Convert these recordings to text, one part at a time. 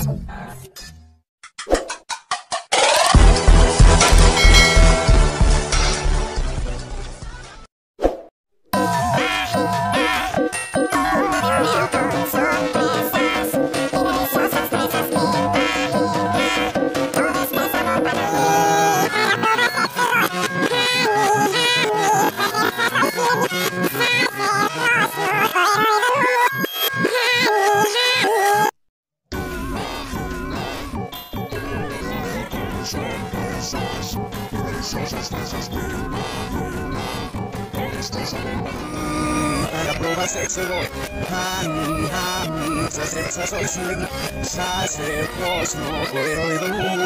Para provar sexo doy Za soy sling Sa se pros no puedo idu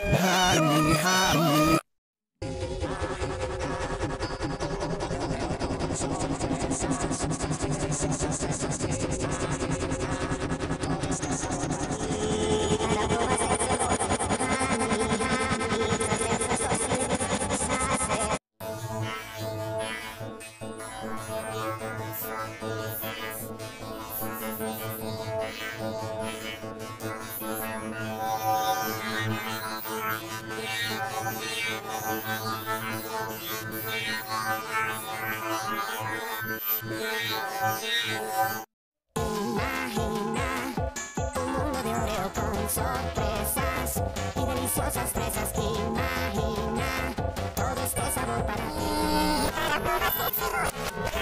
Sorpresas y deliciosas fresas. Imagina todo este sabor para ti. Para probar sexo doy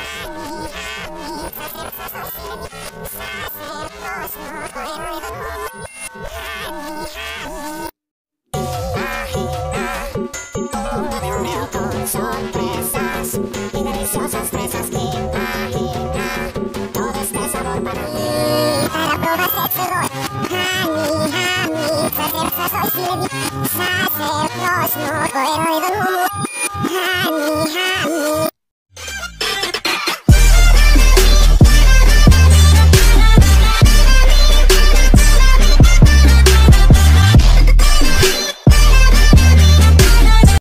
sorpresas y deliciosas fresas. Imagina todo este sabor para ti. Para probar sexo doy Za soy sling Sa se pros no puedo idu